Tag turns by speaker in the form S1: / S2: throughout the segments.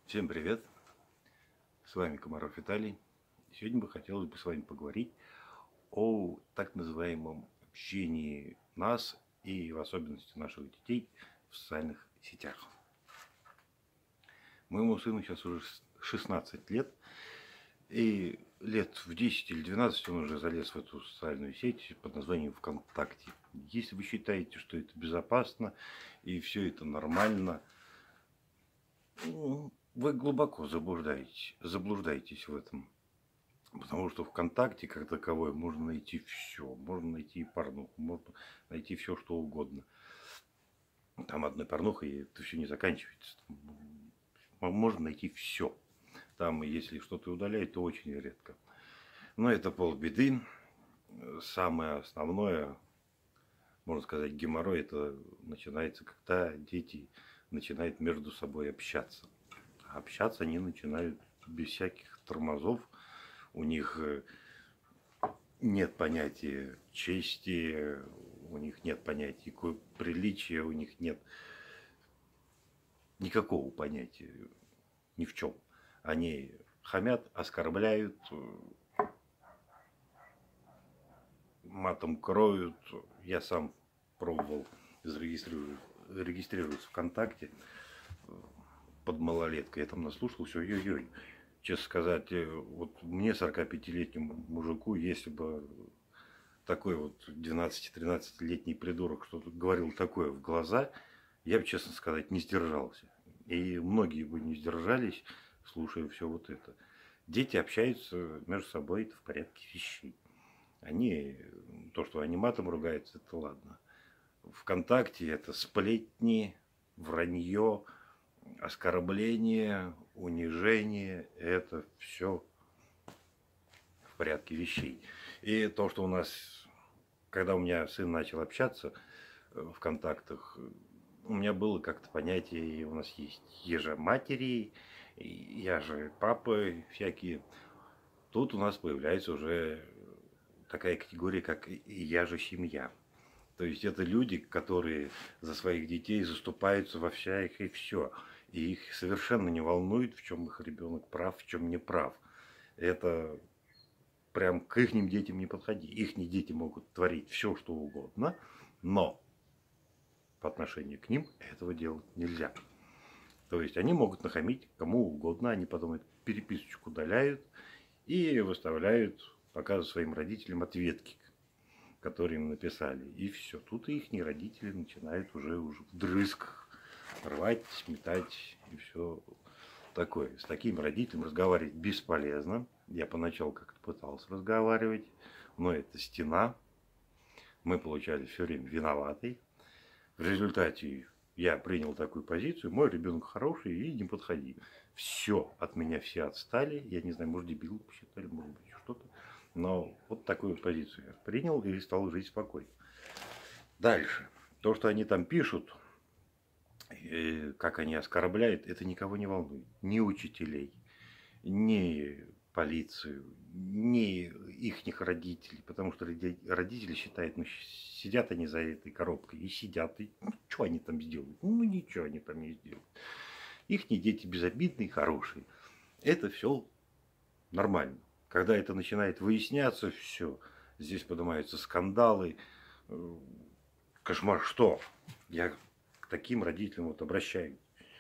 S1: Всем привет! С вами Комаров Виталий. Сегодня бы хотелось бы с вами поговорить о так называемом общении нас и в особенности наших детей в социальных сетях. Моему сыну сейчас уже 16 лет, и лет в 10 или 12 он уже залез в эту социальную сеть под названием ВКонтакте. Если вы считаете, что это безопасно и все это нормально, вы глубоко заблуждаетесь в этом. Потому что ВКонтакте, как таковой, можно найти все. Можно найти и порнуху, можно найти все, что угодно. Там одной порнухой это все не заканчивается. Можно найти все. Там, если что-то удаляют, то очень редко. Но это полбеды. Самое основное, можно сказать, геморрой, это начинается, когда дети начинают между собой общаться. А общаться они начинают без всяких тормозов. У них нет понятия чести, у них нет понятия приличия, у них нет никакого понятия ни в чем. Они хамят, оскорбляют, матом кроют. Я сам пробовал регистрироваться ВКонтакте под малолеткой. Я там наслушался, ой-ой-ой. Честно сказать, вот мне, 45-летнему мужику, если бы такой вот 12-13-летний придурок что-то говорил такое в глаза, я бы, честно сказать, не сдержался. И многие бы не сдержались, слушая все вот это. Дети общаются между собой, это в порядке вещей. Они, то, что они матом ругаются, это ладно. ВКонтакте это сплетни, вранье, оскорбление, унижение, это все в порядке вещей. И то, что у нас, когда у меня сын начал общаться в контактах, у меня было как-то понятие, у нас есть ежа матери, я же папы всякие. Тут у нас появляется уже такая категория, как я же семья. То есть это люди, которые за своих детей заступаются во всяких и все. И их совершенно не волнует, в чем их ребенок прав, в чем не прав. Это прям к их детям не подходи. Их дети могут творить все, что угодно, но по отношению к ним этого делать нельзя. То есть они могут нахамить кому угодно, они потом эту переписочку удаляют и выставляют, показывают своим родителям ответки, которые им написали. И все. Тут их родители начинают уже вдрызг рвать, сметать и все такое. С таким родителем разговаривать бесполезно. Я поначалу как-то пытался разговаривать, но это стена. Мы получались все время виноваты. В результате я принял такую позицию. Мой ребенок хороший и не подходи. Все, от меня все отстали. Я не знаю, может, дебилом посчитали, может быть, что-то. Но вот такую позицию я принял и стал жить спокойно. Дальше. То, что они там пишут, как они оскорбляют, это никого не волнует. Ни учителей, ни полицию, ни ихних родителей. Потому что родители считают, ну, сидят они за этой коробкой и сидят. И ну, что они там сделают? Ну, ничего они там не сделают. Ихние дети безобидные, хорошие. Это все нормально. Когда это начинает выясняться, все. Здесь поднимаются скандалы. Кошмар, что? Я к таким родителям вот обращаюсь.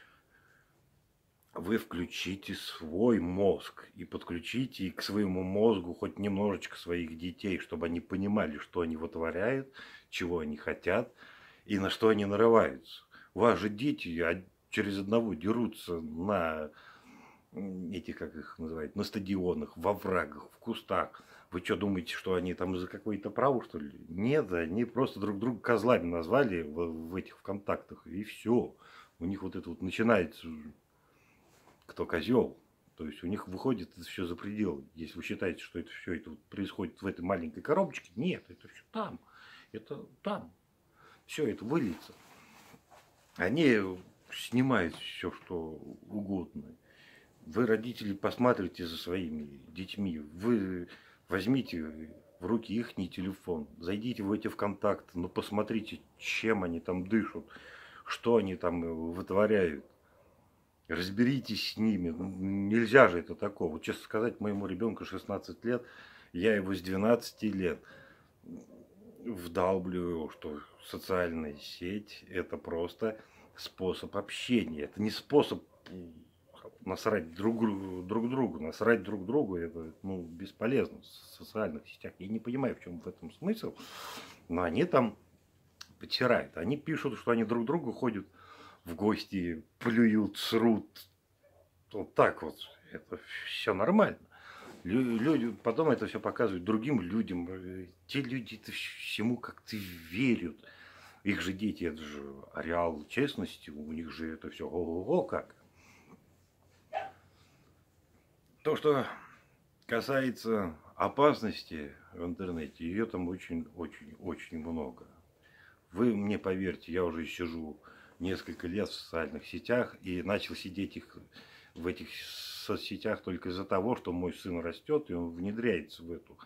S1: Вы включите свой мозг и подключите к своему мозгу хоть немножечко своих детей, чтобы они понимали, что они вытворяют, чего они хотят и на что они нарываются. У вас же дети через одного дерутся на этих, как их называют, на стадионах, во врагах, в кустах. Вы что, думаете, что они там за какое-то право, что ли? Нет, они просто друг друга козлами назвали в этих ВКонтактах, и все. У них вот это вот начинается, кто козел. То есть у них выходит это все за пределы. Если вы считаете, что это все это вот происходит в этой маленькой коробочке, нет, это все там. Это там. Все это выльется. Они снимают все, что угодно. Вы, родители, посмотрите за своими детьми. Вы возьмите в руки их телефон. Зайдите в эти ВКонтакты. Но посмотрите, чем они там дышат. Что они там вытворяют. Разберитесь с ними. Ну, нельзя же это такого. Вот, честно сказать, моему ребенку 16 лет, я его с 12 лет вдалбливаю, что социальная сеть это просто способ общения. Это не способ насрать друг другу. Насрать друг другу это бесполезно в социальных сетях. Я не понимаю, в чем в этом смысл. Но они там потирают. Они пишут, что они друг к другу ходят в гости, плюют, срут. Вот так вот. Это все нормально. Люди потом это все показывают другим людям. Те люди это всему как-то верят. Их же дети, это же ареал честности, у них же это все ого-го как. То, что касается опасности в интернете, ее там очень-очень-очень много. Вы мне поверьте, я уже сижу несколько лет в социальных сетях и начал сидеть в этих соцсетях только из-за того, что мой сын растет и он внедряется в эту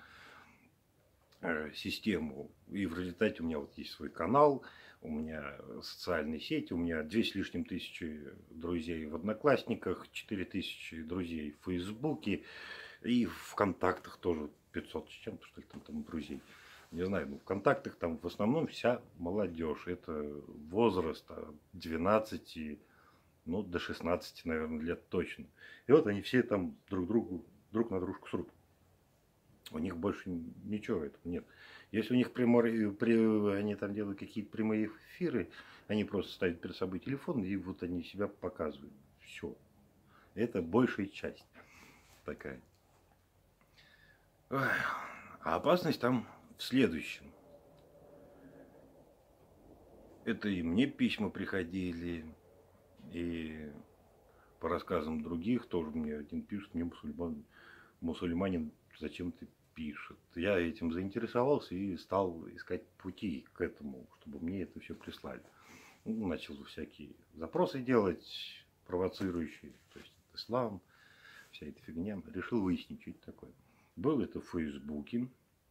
S1: систему. И в результате у меня вот есть свой канал, у меня социальные сети, у меня 2 с лишним тысячи друзей в Одноклассниках, 4000 друзей в Фейсбуке и в ВКонтактах тоже 500 с чем-то, что ли, там друзей. Не знаю, в ВКонтактах там в основном вся молодежь. Это возраст от 12, до 16, наверное, лет точно. И вот они все там друг на дружку срут. У них больше ничего этого нет. Если у них они там делают какие-то прямые эфиры, они просто ставят перед собой телефон и вот они себя показывают. Все. Это большая часть такая. А опасность там в следующем. Это и мне письма приходили, и по рассказам других тоже мне один пишет, мне мусульманин зачем-то пишет. Я этим заинтересовался и стал искать пути к этому, чтобы мне это все прислали. Начал всякие запросы делать, провоцирующие, то есть ислам, вся эта фигня. Решил выяснить, что это такое. Был это в Фейсбуке,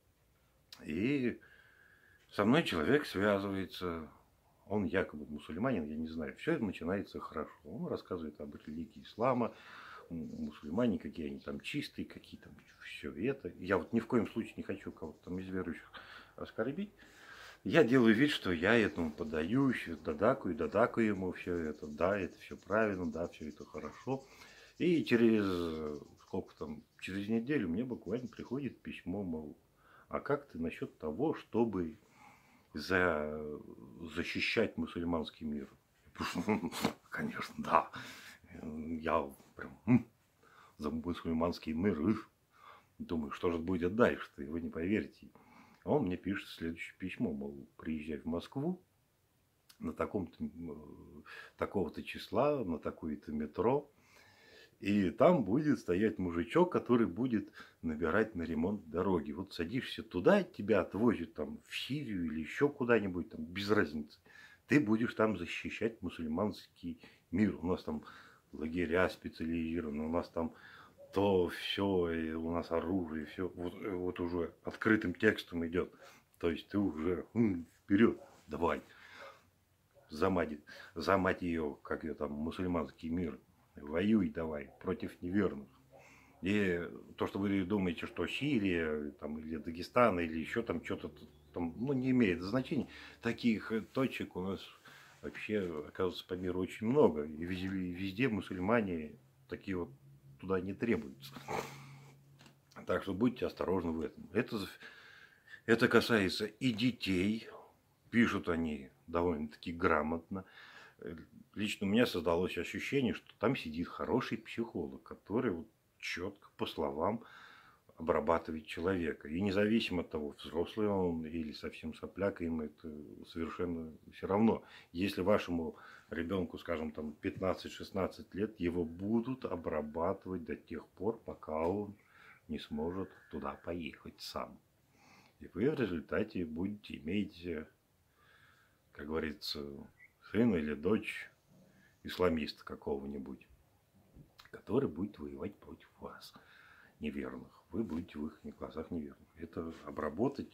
S1: и со мной человек связывается, он якобы мусульманин, я не знаю, все это начинается хорошо. Он рассказывает об религии ислама, мусульмане, какие они там чистые, какие там все это. Я вот ни в коем случае не хочу кого-то там из верующих оскорбить. Я делаю вид, что я этому поддаюсь, додакаю ему все это. Да, это все правильно, да, все это хорошо. И через через неделю мне буквально приходит письмо, мол, а как ты насчет того, чтобы защищать мусульманский мир? Конечно, да. Я прям за мусульманский мир. Думаю, что же будет дальше-то, вы не поверите. А он мне пишет следующее письмо, мол, приезжай в Москву на такого-то числа, на такое-то метро, и там будет стоять мужичок, который будет набирать на ремонт дороги. Вот садишься туда, тебя отвозят там в Сирию или еще куда-нибудь, там без разницы. Ты будешь там защищать мусульманский мир. У нас там лагеря специализированные, у нас там то все, и у нас оружие, все вот уже открытым текстом идет. То есть ты уже вперед, давай, за мать ее, как ее там, мусульманский мир, воюй давай против неверных. И то, что вы думаете, что Сирия, там, или Дагестан, или еще там что-то там, не имеет значения. Таких точек у нас вообще, оказывается, по миру очень много. И везде мусульмане такие вот туда не требуются. Так что будьте осторожны в этом. Это касается и детей. Пишут они довольно-таки грамотно. Лично у меня создалось ощущение, что там сидит хороший психолог, который вот четко, по словам, обрабатывает человека. И независимо от того, взрослый он или совсем сопляк, им это совершенно все равно. Если вашему ребенку, скажем, там 15-16 лет, его будут обрабатывать до тех пор, пока он не сможет туда поехать сам. И вы в результате будете иметь, как говорится, сына или дочь исламиста какого-нибудь, который будет воевать против вас, неверных. Вы будете в их глазах неверных. Это обработать,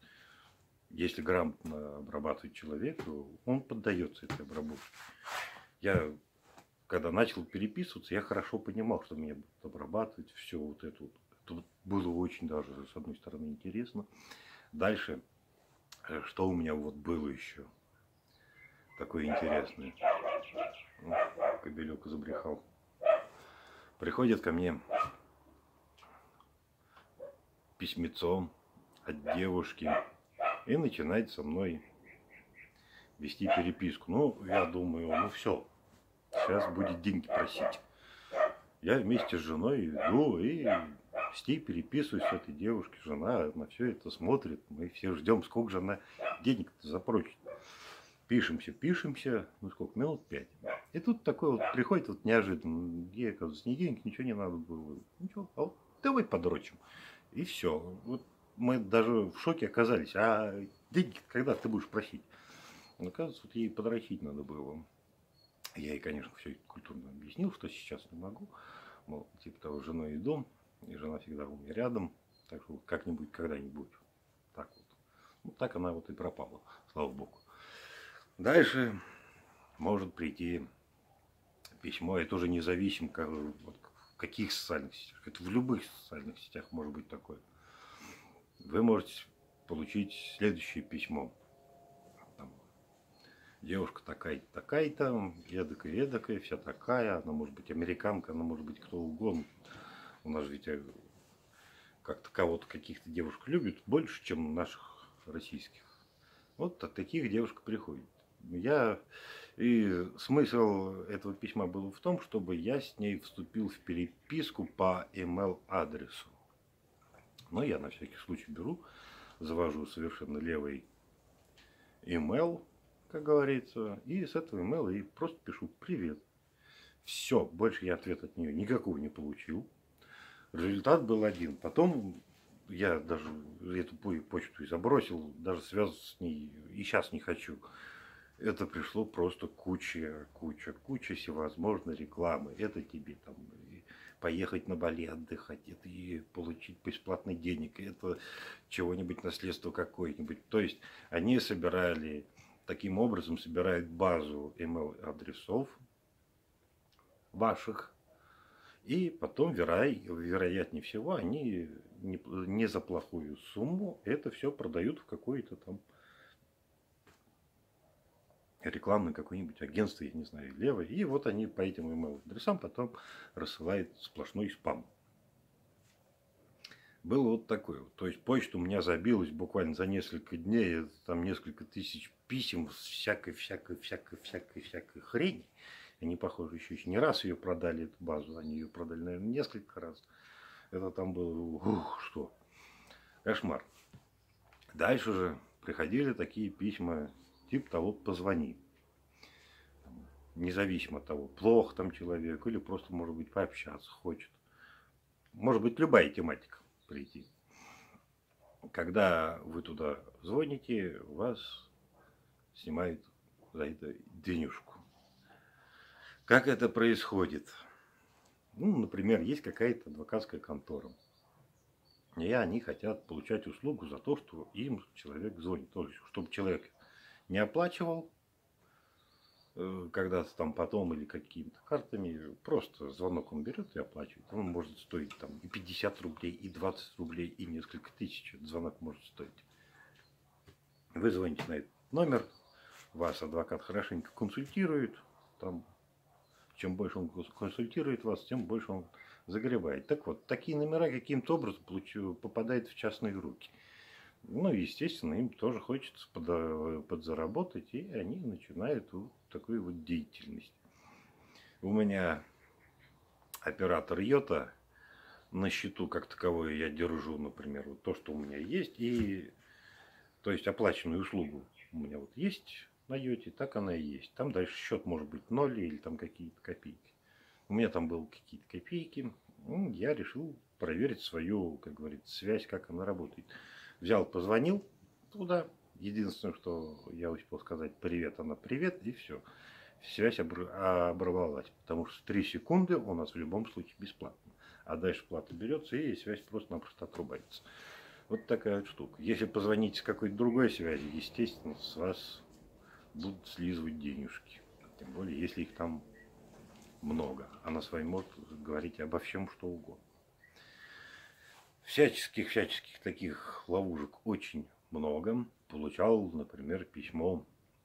S1: если грамотно обрабатывать человека, он поддается этой обработке. Я когда начал переписываться, я хорошо понимал, что меня будут обрабатывать, все вот это вот. Это вот было очень даже, с одной стороны, интересно. Дальше, что у меня вот было еще такое интересное. Кобелек забрехал. Приходит ко мне письмецо от девушки и начинает со мной вести переписку. Ну, я думаю, ну все, сейчас будет деньги просить. Я вместе с женой иду и с ней переписываюсь с этой девушкой. Жена на все это смотрит. Мы все ждем, сколько же она денег-то запросит. Пишемся, ну сколько, минут 5. И тут такой вот приходит вот неожиданно. Ей, оказывается, ни денег, ничего не надо было. Ничего, а вот давай подрочим. И все. Вот мы даже в шоке оказались. А деньги когда ты будешь просить? Оказывается, вот ей подрочить надо было. Я ей, конечно, все это культурно объяснил, что сейчас не могу. Мол, типа того, с женой иду, и жена всегда у меня рядом. Так что как-нибудь, когда-нибудь. Так вот. Ну, так она вот и пропала, слава богу. Дальше может прийти письмо, это уже независимо, вот, в каких социальных сетях. Это в любых социальных сетях может быть такое. Вы можете получить следующее письмо. Там, девушка такая-то, такая-то, эдакая, вся такая. Она может быть американка, она может быть кто угодно. У нас ведь как-то кого-то, каких-то девушек любят больше, чем наших российских. Вот от таких девушек приходит. И смысл этого письма был в том, чтобы я с ней вступил в переписку по email адресу. Но я на всякий случай беру, завожу совершенно левый email, как говорится, и с этого email и просто пишу «Привет». Все, больше я ответ от нее никакого не получил. Результат был один. Потом я даже эту почту и забросил, даже связываться с ней и сейчас не хочу. Это пришло просто куча всевозможной рекламы. Это тебе там поехать на Бали отдыхать, это и получить бесплатно денег, это чего-нибудь, наследство какое-нибудь. То есть они таким образом собирают базу email-адресов ваших. И потом, вероятнее всего, они не за плохую сумму это все продают в какое-то там рекламное какое-нибудь агентство, я не знаю, левое. И вот они по этим email-адресам потом рассылают сплошной спам. Было вот такое. То есть почта у меня забилась буквально за несколько дней. Там несколько тысяч писем с всякой хрени. Они, похоже, еще не раз ее продали, эту базу. Они ее продали, наверное, несколько раз. Это там было, что, кошмар. Дальше же приходили такие письма, типа того «позвони». Независимо от того, плохо там человек или просто, может быть, пообщаться хочет. Может быть, любая тематика прийти. Когда вы туда звоните, вас снимают за это денежку. Как это происходит? Ну, например, есть какая-то адвокатская контора. И они хотят получать услугу за то, что им человек звонит. То есть, чтобы человек не оплачивал когда-то там потом или какими-то картами, просто звонок он берет и оплачивает. Он может стоить там и 50 рублей, и 20 рублей, и несколько тысяч. Этот звонок может стоить. Вы звоните на этот номер, вас адвокат хорошенько консультирует. Там, чем больше он консультирует вас, тем больше он загребает. Так вот, такие номера каким-то образом попадают в частные руки. Ну, естественно, им тоже хочется подзаработать, и они начинают вот такую вот деятельность. У меня оператор Йота, на счету как таковой я держу, например, вот то, что у меня есть, и то есть оплаченную услугу у меня вот есть на Йоте, так она и есть. Там дальше счет может быть 0 или там какие-то копейки. У меня там было какие-то копейки, я решил проверить свою, как говорится, связь, как она работает. Взял, позвонил туда. Единственное, что я успел сказать привет, она привет, и все. Связь оборвалась, потому что 3 секунды у нас в любом случае бесплатно. А дальше плата берется, и связь просто-напросто отрубается. Вот такая вот штука. Если позвонить с какой-то другой связи, естественно, с вас будут слизывать денежки. Тем более, если их там много. Она с вами может говорить обо всем, что угодно. Всяческих таких ловушек очень много. Получал, например, письмо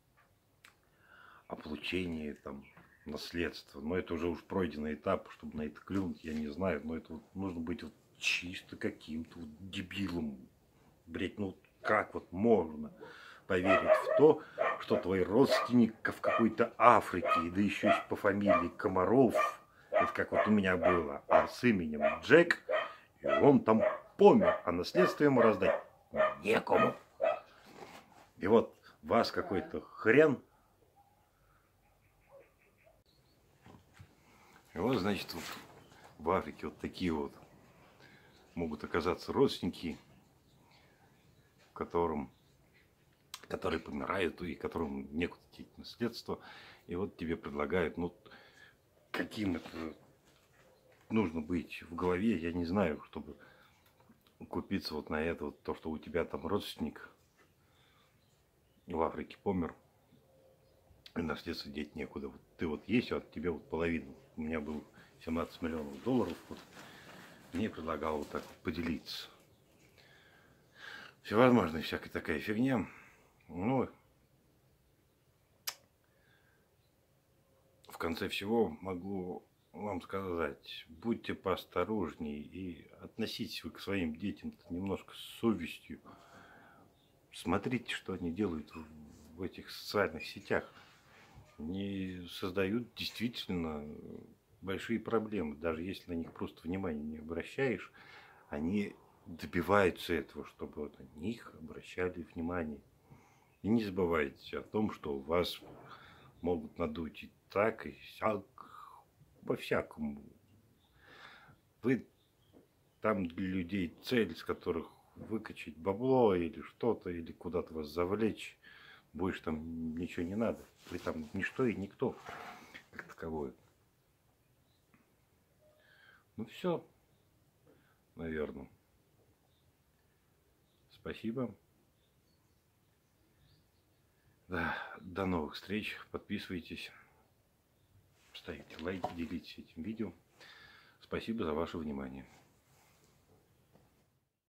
S1: о получении там наследства. Но это уже пройденный этап, чтобы на это клюнуть, я не знаю. Но это вот нужно быть вот чисто каким-то вот дебилом. Блять, ну как вот можно поверить в то, что твой родственник в какой-то Африке, да еще и по фамилии Комаров, это как вот у меня было, а с именем Джек, и он там помер, а наследство ему раздать некому. И вот вас какой-то хрен. И вот, значит, вот в Африке вот такие вот могут оказаться родственники, которые помирают и которым некуда деть наследство. И вот тебе предлагают, ну, каким это нужно быть в голове, я не знаю, чтобы купиться вот на это, вот то, что у тебя там родственник в Африке помер, и наследство деть некуда. Вот ты вот есть, а от тебя вот половину. У меня был 17 миллионов долларов, вот мне предлагал вот так вот поделиться. Всевозможная всякая такая фигня. Ну, в конце всего могу вам сказать, будьте поосторожнее и относитесь вы к своим детям немножко с совестью. Смотрите, что они делают в этих социальных сетях. Они создают действительно большие проблемы. Даже если на них просто внимания не обращаешь, они добиваются этого, чтобы вот на них обращали внимание. И не забывайте о том, что вас могут надуть и так, и сяк, по-всякому. Вы там для людей цель, с которых выкачать бабло или что-то, или куда-то вас завлечь, больше там ничего не надо. Вы там ничто и никто, как таковое. Ну все, наверное. Спасибо. Да, до новых встреч. Подписывайтесь, ставите лайки, делитесь этим видео. Спасибо за ваше внимание.